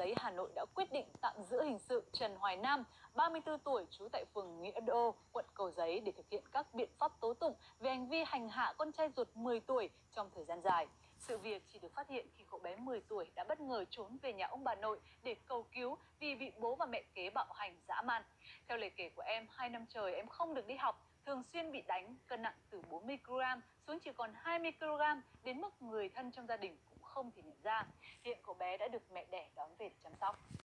Giấy, Hà Nội đã quyết định tạm giữ hình sự Trần Hoài Nam, 34 tuổi, trú tại phường Nghĩa Đô, quận Cầu Giấy để thực hiện các biện pháp tố tụng về hành vi hành hạ con trai ruột 10 tuổi trong thời gian dài. Sự việc chỉ được phát hiện khi cậu bé 10 tuổi đã bất ngờ trốn về nhà ông bà nội để cầu cứu vì bị bố và mẹ kế bạo hành dã man. Theo lời kể của em, 2 năm trời em không được đi học, thường xuyên bị đánh, cân nặng từ 40 kg xuống chỉ còn 20 kg, đến mức người thân trong gia đình cũng không thể nhận ra. Hiện cậu bé đã được mẹ đẻ đón về để chăm sóc.